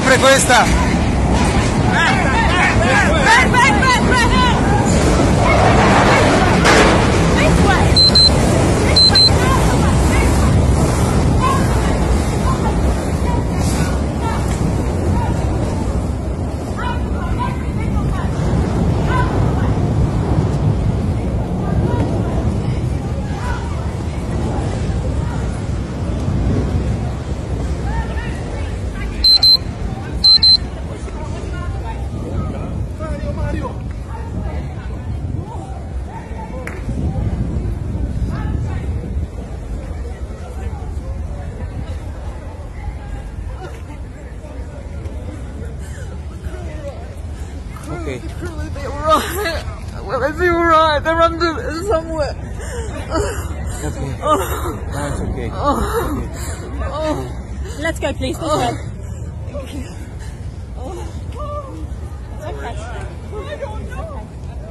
sempre questa. Okay. Surely they were right. Well, if you were right, they're under somewhere. Okay. No, it's okay. Let's go, please. This way. Thank you. It's okay. I don't know.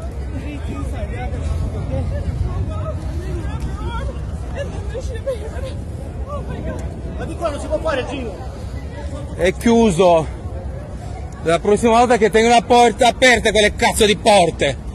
Ma di qua non si può fare il giro. È chiuso. La prossima volta che tengo la porta aperte quelle cazzo di porte.